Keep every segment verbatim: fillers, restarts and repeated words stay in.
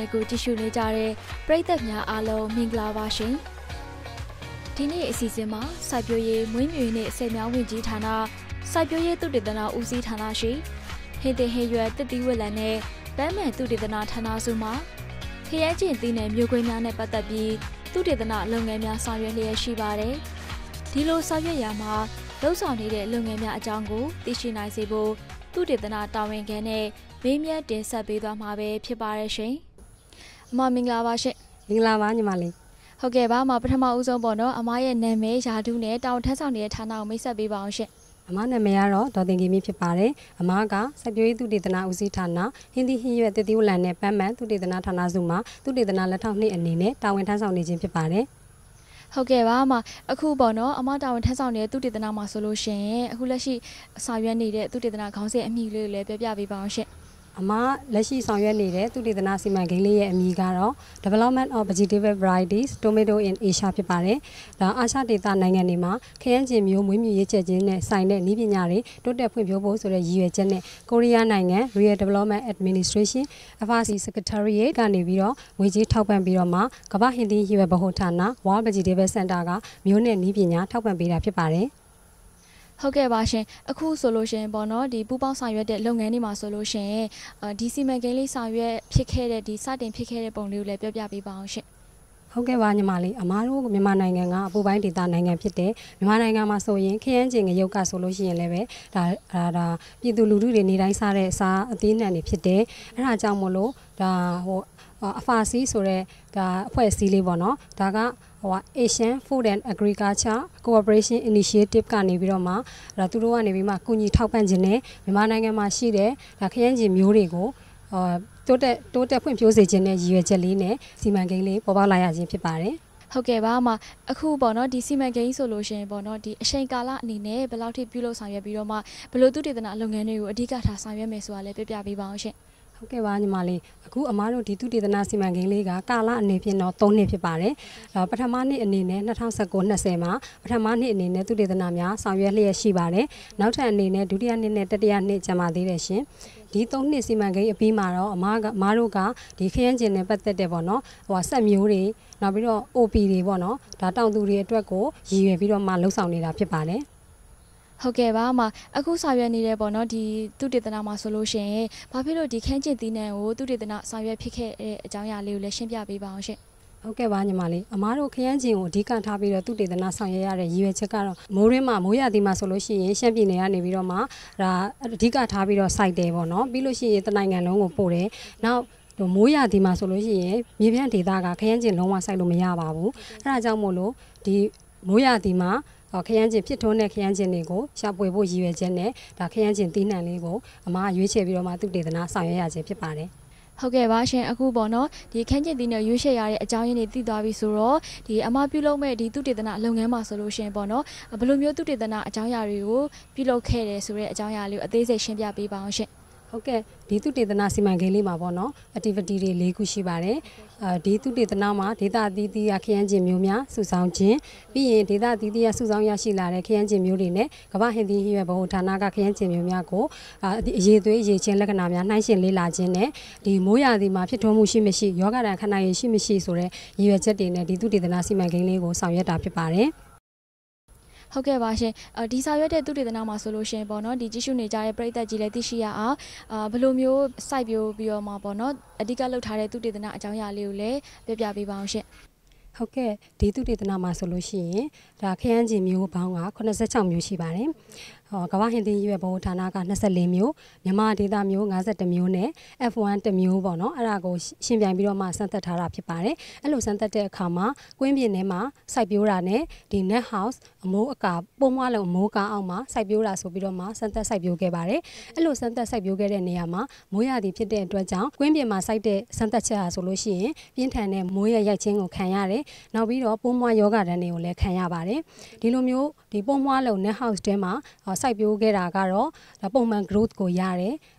Channel ကိုကြည့်ရှုနေကြတဲ့ပရိသတ်များအားလုံးမင်္ဂလာပါရှင်။ဒီနေ့အစီအစဉ်မှာစိုက်ပျိုးရေးမွေးမြူရေးနဲ့ဆယ်မြောင်းဝင်ကြီးဌာနစိုက်ပျိုးရေးသုတေသနဦးစီးဌာနရှိဟင်းသင်ဟင်းရွက်တစ်သီးဝက်လံနဲ့ဗန်းမယ်သုတေသနဌာနစုမှာခရဲကျင်သီးနယ်မျိုးကွင်းများနဲ့ပတ်သက်ပြီးသုတေသနလုပ်ငန်းများဆောင်ရွက်လျက်ရှိပါတယ်။ဒီလိုဆောင်ရွက်ရာမှာလှုပ်ဆောင်နေတဲ့လုပ်ငန်းများအကြောင်းကိုသိရှိနိုင်စေဖို့သုတေသနတာဝန်ခံနဲ့မေးမြန်းတင်ဆက်ပေးသွားမှာပဲဖြစ်ပါရဲ့ရှင်။အမမင်္ဂလာပါရှင်။မင်္ဂလာပါညီမလေး။ဟုတ်ကဲ့ပါအမပထမဦးဆုံးပေါ့နော်အမရဲ့နာမည်ယာတုနဲ့တာဝန်ထမ်းဆောင်နေတဲ့ဌာနကိုမိတ်ဆက်ပေးပါအောင်ရှင်။အမနာမည်ကတော့ဒေါ်တင်ကီမီဖြစ်ပါတယ်။အမကစိုက်ပျိုးရေးသုတေသနဦးစီးဌာနဟင်းသီးဟင်းရွက်တစ်သီးဝလံနဲ့ပန်းမန်သုတေသနဌာနစုမှာသုတေသနလက်ထောက်နှစ်အနေနဲ့တာဝန်ထမ်းဆောင်နေခြင်းဖြစ်ပါတယ်။ဟုတ်ကဲ့ပါအမအခုပေါ့နော်အမတာဝန်ထမ်းဆောင်နေတဲ့သုတေသနမှာဆိုလို့ရှိရင်အခုလက်ရှိဆောင်ရွက်နေတဲ့သုတေသနခေါင်းစဉ်အမည်လေးကိုလည်းပြောပြပေးပါအောင်ရှင်။အမလက်ရှိဆောင်ရွက်နေတဲ့သုတေသနစီမံကိန်းလေးရဲ့အမည်ကတော့ Development of Vegetable Varieties Tomato in Asia ဖြစ်ပါတယ်။ဒါအာရှဒေသနိုင်ငံတွေမှာခရမ်းချဉ်မျိုးမွေးမြူရေးချက်ချင်းနဲ့ဆိုင်တဲ့နည်းပညာတွေတိုးတက်ဖွံ့ဖြိုးဖို့ဆိုတဲ့ရည်ရွယ်ချက်နဲ့ကိုရီးယားနိုင်ငံ Rural Development Administration အဖ စီ Secretariat ကနေပြီးတော့ငွေကြေးထောက်ပံ့ပြီးတော့မှကမ္ဘာဟင်းသီးဟင်းရွက်ဗဟိုဌာန World Vegetable Center ကမျိုးနဲ့နည်းပညာထောက်ပံ့ပေးတာဖြစ်ပါတယ်။ဟုတ်ကဲ့ပါရှင်အခုဆိုလို့ရှင်ပေါ့နော်ဒီပူပေါင်းဆောင်ရွက်တဲ့လုပ်ငန်းတွေမှာဆိုလို့ရှင်ဒီစီမံကိန်းလေးဆောင်ရွက်ဖြစ်ခဲ့တဲ့ဒီစတင်ဖြစ်ခဲ့တဲ့ပုံလေးကိုလည်းပြောပြပေးပါအောင်ရှင်ဟုတ်ကဲ့ပါညီမလေးအမားတို့မြန်မာနိုင်ငံကအပူပိုင်းဒေသနိုင်ငံဖြစ်တဲ့မြန်မာနိုင်ငံမှာဆိုရင်ခရမ်းချင်ငရုတ်ကဆိုလို့ရှိရင်လည်းပဲဒါဒါပြည်သူလူထုတွေနေတိုင်းစားတဲ့အစားအသီးနှံတွေဖြစ်တယ်အဲဒါကြောင့်မို့လို့ဒါဟိုအဖာစီဆိုတဲ့ဒါအဖွဲ့အစည်းလေးပေါ့နော်ဒါကဟို Asian Food and Agriculture Cooperation Initiative ကနေပြီးတော့မှဒါသူတို့ကနေပြီးမှကူညီထောက်ပံ့ခြင်းနဲ့မြန်မာနိုင်ငံမှာရှိတဲ့ဒါခရမ်းချင်မျိုးတွေကိုအာတိုးတက်တိုးတက်ဖွံ့ဖြိုးစေခြင်းနဲ့ရည်ရွယ်ချက်လေးနဲ့စီမံကိန်းလေးပေါ်ပေါက်လာရခြင်းဖြစ်ပါတယ်။ဟုတ်ကဲ့ပါအမအခုပေါ့နော်ဒီစီမံကိန်းဆိုလို့ရှိရင်ပေါ့နော်ဒီအချိန်ကာလအနေနဲ့ဘယ်လောက်ထိပြုလုပ်ဆောင်ရွက်ပြီးတော့မှဘယ်လိုသုတေသနလုပ်ငန်းတွေကိုအဓိကထားဆောင်ရွက်မယ်ဆိုတာလည်းပြပြပေးပါအောင်ရှင်။ဟုတ်ကဲ့ပါညီမလေးအခုအမားတို့ဒီသုတေသနစီမံကိန်းလေးကကာလအနေဖြင့်တော့သုံးနှစ်ဖြစ်ပါတယ်။ပထမနှစ်အနေနဲ့၂၀၁၉ ၂၀မှာပထမနှစ်အနေနဲ့သုတေသနများဆောင်ရွက်လျက်ရှိပါတယ်။နောက်ထပ်အနေနဲ့ဒုတိယနှစ်နဲ့တတိယနှစ်ကျန်ပါသေးတယ်ရှင်။ဒီသုံးနှစ်စီမံကိန်းအပြီးမှာတော့အမားကအမားတို့ကဒီခရမ်းချင်နဲ့ပတ်သက်တဲ့ပေါ့နော်ဟိုဆက်မျိုးတွေနောက်ပြီးတော့ အို ပီ တွေပေါ့နော်ဒါတောင်သူတွေအတွက်ကိုရည်ရွယ်ပြီးတော့မှလှုပ်ဆောင်နေတာဖြစ်ပါတယ်။ဟုတ်ကဲ့ပါအမအခုဆောင်ရွက်နေတဲ့ပေါ့နော်ဒီသုတေသနမှာဆိုလို့ရှိရင်ဘာဖြစ်လို့ဒီခန်းကျင်သီးနှံကိုသုတေသနဆောင်ရွက်ဖြစ်ခဲ့တဲ့အကြောင်းအရာလေးကိုလည်းရှင်းပြပေးပါအောင်ရှင်ဟုတ်ကဲ့ပါညီမလေးအမားတို့ခရမ်းချင်ကိုအဓိကထားပြီးတော့သုတေသနဆောင်ရွက်ရတဲ့ရည်ရွယ်ချက်ကတော့မိုးရင်းမှာမိုးရသည်မှာဆိုလို့ရှိရင်ရှမ်းပြည်နယ်ကနေပြီးတော့မှဒါအဓိကထားပြီးတော့စိုက်တယ်ပေါ့နော်ပြီးလို့ရှိရင်တနိုင်ငံလုံးကိုပို့တယ်နောက်တို့မိုးရသည်မှာဆိုလို့ရှိရင်မြေပြန့်ဒေသကခရမ်းချင်လုံးဝစိုက်လို့မရပါဘူးအဲဒါကြောင့်မို့လို့ဒီမိုးရသည်မှာခရမ်းချင်ဖြစ်ထွန်းတဲ့ခရမ်းချင်တွေကိုရှာပွေဖို့ရည်ရွယ်ချက်နဲ့ဒါခရမ်းချင်သီးနှံလေးကိုအမားရွေးချယ်ပြီးတော့မှသုတေသနဆောင်ရွက်ရခြင်းဖြစ်ပါတယ်ဟုတ်ကဲ့ပါရှင်အခုပေါ့နော်ဒီခန်းကျင်သီးနဲ့ရွေးချယ်ရတဲ့အကြောင်းရင်းတွေသိသွားပြီဆိုတော့ဒီအမပြုလုပ်မဲ့ဒီသုတေသနလုပ်ငန်းမှာဆိုလို့ရှင်ပေါ့နော်ဘယ်လိုမျိုးသုတေသနအကြောင်းအရာတွေကိုပြုလုပ်ခဲ့တယ်ဆိုတဲ့အကြောင်းအရာလေးကိုအသေးစိတ်ရှင်းပြပေးပါအောင်ရှင်ဟုတ်ကဲ့ဒီသုတေသနစီမံကိန်းလေးမှာပေါ့နော် activity တွေ၄ခုရှိပါတယ်အဲဒီသုတေသနမှာဒေတာအသီးသီးရခရမ်းချင်မျိုးများစုဆောင်းခြင်းပြီးရင်ဒေတာအသီးသီးရစုဆောင်းရရှိလာတဲ့ခရမ်းချင်မျိုးတွေနဲ့ကမ္ဘာဟင်းသီးဟင်းရွက်ဗဟိုဌာနကခရမ်းချင်မျိုးများကိုအရေးသွေးအရေးချင်းလက္ခဏာများနှိုင်းယှဉ်လေ့လာခြင်းနဲ့ဒီမိုးရာသီမှာဖြစ်ထွန်းမှုရှိမရှိယောဂတန်ခဏရည်ရှိမရှိဆိုတဲ့ရည်ရွယ်ချက်တွေနဲ့ဒီသုတေသနစီမံကိန်းလေးကိုဆောင်ရွက်တာဖြစ်ပါတယ်ဟုတ်ကဲ့ပါရှင်ဒီစာရွက်တဲ့သုတေသနမှာဆိုလို့ရှင်ပေါ့နော်ဒီကြည့်ရှုနေကြတဲ့ပရိသတ်ကြီးလည်းသိရှိရအောင်အာဘယ်လိုမျိုးစိုက်ပျိုးပြီးတော့မှာပေါ့နော်အဓိကလုပ်ထားတဲ့သုတေသနအကြောင်းအရာလေးကိုလည်းပြပြပေးပါအောင်ရှင်ဟုတ်ကဲ့ဒီသုတေသနမှာဆိုလို့ရှိရင်ဒါခရမ်းချင်မျိုးပေါင်းက၈၆မျိုးရှိပါတယ်ဟောကမ္ဘာဟင်းသီးရွက်ဗဟိုဌာနက၂၄မျိုးမြန်မာဒေသမျိုး၅၁မျိုးနဲ့ အက်ဖ် ဝမ်း တစ်မျိုးပေါ့နော်အဲ့ဒါကိုရှင်းပြပြီးတော့မှစမ်းသပ်ထားတာဖြစ်ပါတယ်အဲ့လိုစမ်းသပ်တဲ့အခါမှာကွင်းပြင်ထဲမှာစိုက်ပျိုးတာနဲ့ဒီ net house အမိုးအကာပုံမွားလုံးအမိုးကာအောက်မှာစိုက်ပျိုးတာဆိုပြီးတော့မှစမ်းသပ်စိုက်ပျိုးခဲ့ပါတယ်အဲ့လိုစမ်းသပ်စိုက်ပျိုးခဲ့တဲ့နေရာမှာမိုးရာသီဖြစ်တဲ့အတွက်ကြောင့်ကွင်းပြင်မှာစိုက်တဲ့စမ်းသပ်ချက်ဟာဆိုလို့ရှိရင်ပြင်းထန်တဲ့မိုးရရိုက်ခြင်းကိုခံရတယ်နောက်ပြီးတော့ပုံမွားယောဂတန်တွေကိုလည်းခံရပါတယ်ဒီလိုမျိုးဒီပုံမွားလုံး net house ထဲမှာစိုက်ပျိုးခဲ့တာကတော့ပုံမှန် growth ကိုရတယ်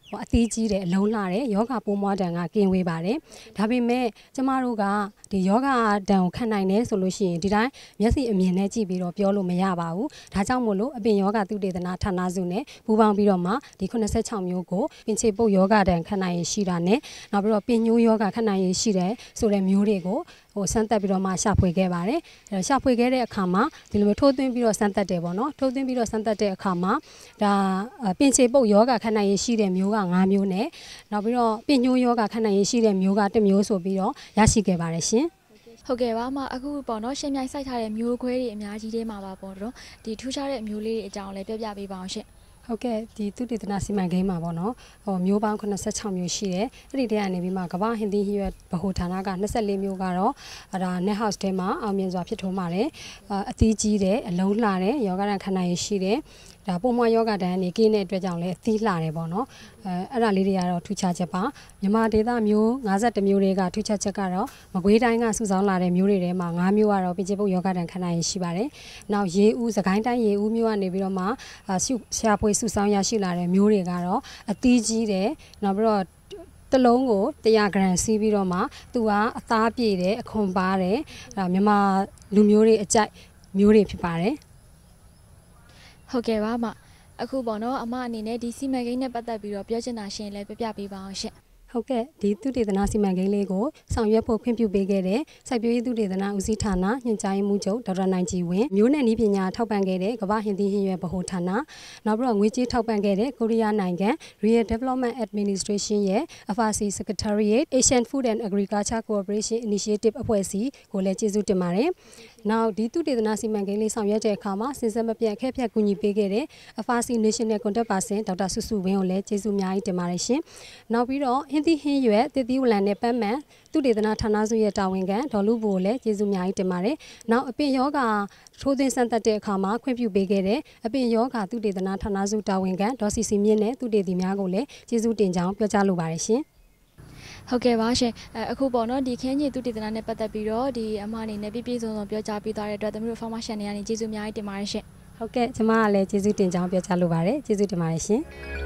အသေးကြီးတဲ့အလုံးလှတဲ့ယောဂပိုးမွားတံကကင်းဝေးပါတယ်ဒါပေမဲ့ကျမတို့ကဒီယောဂတံကိုခံနိုင်တယ်ဆိုလို့ရှိရင်ဒီတိုင်းမျက်စိအမြင်နဲ့ကြည့်ပြီးတော့ပြောလို့မရပါဘူးဒါကြောင့်မို့လို့အပင်ယောဂသုတေသနဌာနစုနဲ့ပူးပေါင်းပြီးတော့မှဒီခုနှစ်ဆယ့်ခြောက်မျိုးကိုပင်ခြေပုတ်ယောဂတံခံနိုင်ရရှိတာနဲ့နောက်ပြီးတော့ပင်ညိုးယောဂခံနိုင်ရရှိတယ်ဆိုတဲ့မျိုးတွေကိုဟိုစမ်းသပ်ပြီးတော့မှရှာဖွေခဲ့ပါတယ်အဲရှာဖွေခဲ့တဲ့အခါမှာဒီလိုမျိုးထိုးသွင်းပြီးတော့စမ်းသပ်တယ်ပေါ့နော်ထိုးသွင်းပြီးတော့စမ်းသပ်တဲ့အခါမှာဒါပင်ခြေပုတ်ယောဂခံနိုင်ရရှိတဲ့မျိုးကငါးမျိုးနဲ့နောက်ပြီးတော့ပင်ညိုးယောဂခံနိုင်ရရှိတဲ့မျိုးကတစ်မျိုးဆိုပြီးတော့ရရှိခဲ့ပါတယ်ရှင်ဟုတ်ကဲ့ပါမအခုပေါ့နော်ရှင်မြိုင်စိုက်ထားတဲ့မျိုးခွဲတွေအများကြီးသေးမှာပါပေါ့နော်ဒီထူးခြားတဲ့မျိုးလေးတွေအကြောင်းလည်းပြောပြပေးပါအောင်ရှင်ဟုတ်ကဲ့ဒီသုတေသနစီမံကိန်းမှာပေါ့နော်ဟိုမျိုးပေါင်းခုနှစ်ဆယ့်ခြောက်မျိုးရှိတယ်အဲ့ဒီတည်းကနေပြီးမှကမ္ဘာဟင်းသီးဟိရွက်ဗဟိုဌာနကနှစ်ဆယ့်လေးမျိုးကတော့ဒါ net house ထဲမှာအောင်မြင်စွာဖြစ်ထွန်းပါတယ်အသီးကြီးတယ်အလုံးလှတယ်ယောဂရံခန္ဓာရည်ရှိတယ်ဒါပုံမှန်ယောဂတန်းနေကင်းတဲ့အတွက်ကြောင့်လည်းအသီးလှတယ်ပေါ့နော်အဲအဲ့ဒါလေးတွေကတော့ထူးခြားချက်ပါမြန်မာဒေသမျိုး၅၁မျိုးတွေကထူးခြားချက်ကတော့မကွေးတိုင်းကစုဆောင်းလာတဲ့မျိုးတွေထဲမှာ၅မျိုးကတော့ပင်ခြေပုတ်ယောဂတန်းခန္ဓာရည်ရှိပါတယ်နောက်ရေဦးစကိုင်းတိုင်းရေဦးမျိုးကနေပြီးတော့မှရှာဖွေစုဆောင်းရရှိလာတဲ့မျိုးတွေကတော့အသီးကြီးတယ်နောက်ပြီးတော့တလုံးကိုတရာဂရမ်စီးပြီးတော့မှသူကအသားပြည့်တယ်အခွန်ပါတယ်ဒါမြန်မာလူမျိုးတွေအကြိုက်မျိုးတွေဖြစ်ပါတယ်ဟုတ်ကဲ့ပါမအခုပေါ့နော်အမအနေနဲ့ဒီစီမံကိန်းနဲ့ပတ်သက်ပြီးတော့ပြောချင်တာရှင်လည်းပြပြပေးပါအောင်ရှင်ဟုတ်ကဲ့ဒီသုတေသနစီမံကိန်းလေးကိုဆောင်ရွက်ဖို့ခွင့်ပြုပေးခဲ့တဲ့စိုက်ပျိုးရေးသုတေသနဦးစီးဌာနညွှန်ကြားရေးမှူးချုပ်ဒေါက်တာနိုင်ကြည်ဝင်းမျိုးနယ်နည်းပညာထောက်ပံ့ခဲ့တဲ့ကမ္ဘာဟင်းသီးဟင်းရွက်ဗဟိုဌာနနောက်ပြီးတော့ငွေကြေးထောက်ပံ့ခဲ့တဲ့ကိုရီးယားနိုင်ငံ Real Development Administration ရဲ့ A F A C I Secretariat Asian Food and Agriculture Cooperation Initiative အဖွဲ့အစည်းကိုလည်းကျေးဇူးတင်ပါတယ်နောက်ဒီသုတေသနစီမံကိန်းလေးဆောင်ရွက်တဲ့အခါမှာစဉ်ဆက်မပြတ်အခက်အခဲကူညီပေးခဲ့တဲ့ A F A C I National Contact Person ဒေါက်တာစုစုဝင်းကိုလည်းကျေးဇူးအများကြီးတင်ပါတယ်ရှင်နောက်ပြီးတော့ဟင်းသီးဟင်းရွက်တည်တည်ဝလံနဲ့ပတ်မှန်သုတေသနဌာနစုရဲ့တာဝန်ခံဒေါ်လူဘိုကိုလည်းကျေးဇူးအများကြီးတင်ပါတယ်နောက်အပင်ယောဂထိုးသွင်းစမ်းသပ်တဲ့အခါမှာခွင့်ပြုပေးခဲ့တဲ့အပင်ယောဂသုတေသနဌာနစုတာဝန်ခံဒေါ်စီစီမြင့်နဲ့သုတေသီများကိုလည်းကျေးဇူးတင်ကြောင်းပြောကြားလိုပါတယ်ရှင်ဟုတ်ကဲ့ပါရှင်အခုပေါ့နော်ဒီခင်းကြီးသုတေသနနဲ့ပတ်သက်ပြီးတော့ဒီအမအနေနဲ့ပြည့်ပြည့်စုံစုံပြောကြားပေးသွားတဲ့အတွက်သမီးတို့ information တွေကနေကျေးဇူးအများကြီးတင်ပါတယ်ရှင်ဟုတ်ကဲ့ကျွန်မကလည်းကျေးဇူးတင်ကြောင်းပြောကြားလိုပါတယ်ကျေးဇူးတင်ပါတယ်ရှင်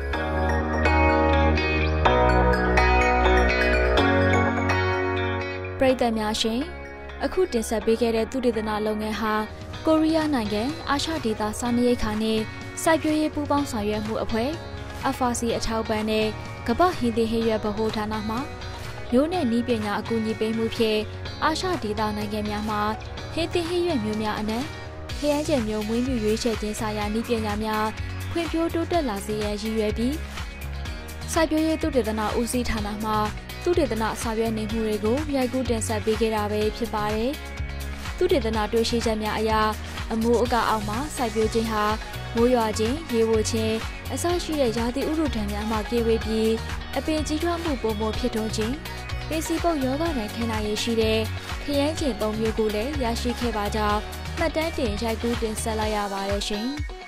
ပရိသတ်များရှင်အခုတင်ဆက်ပေးခဲ့တဲ့သုတေသနလုပ်ငန်းဟာကိုရီးယားနိုင်ငံအာရှဒေသစာနယ်ရိပ်ခါနဲ့စိုက်ပျိုးရေးပူးပေါင်းဆောင်ရွက်မှုအဖွဲ့ A F A C I အထောက်ပံ့နဲ့ကမ္ဘာဟင်းသီးဟင်းရွက်ဗဟိုဌာနမှမျိုးနဲ့နည်းပညာအကူအညီပေးမှုဖြင့်အာရှဒေသနိုင်ငံများမှာဟင်းသီးဟင်းရွက်မျိုးများအနက်ခရမ်းကျယ်မျိုးမွေးမြူရွေးချယ်ခြင်းဆိုင်ရာနည်းပညာများဖွံ့ဖြိုးတိုးတက်လာစေရန်ရည်ရွယ်ပြီးစိုက်ပျိုးရေးသုတေသနဦးစီးဌာနမှသုတေသနဆောင်ရွက်နေမှုတွေကိုရိုက်ကူးတင်ဆက်ပေးခဲ့တာပဲဖြစ်ပါတယ်။သုတေသနတွေ့ရှိချက်များအရအမိုးအကာအောက်မှာစိုက်ပျိုးခြင်းဟာမိုးရွာခြင်း၊ရေဝိုခြင်းအစရှိတဲ့ရာသီဥတုဒဏ်များမှကင်းဝေးပြီးအပင်ကြီးထွားမှုပုံပေါ်ဖြစ်ထွန်းခြင်းပင်စီပုတ်ယောဂနဲ့ခံနိုင်ရရှိတဲ့ခရမ်းကျင်သုံးမျိုးကိုလည်းရရှိခဲ့ပါကြောင်းမှတ်တမ်းတင်ရိုက်ကူးတင်ဆက်လိုက်ရပါတယ်ရှင်။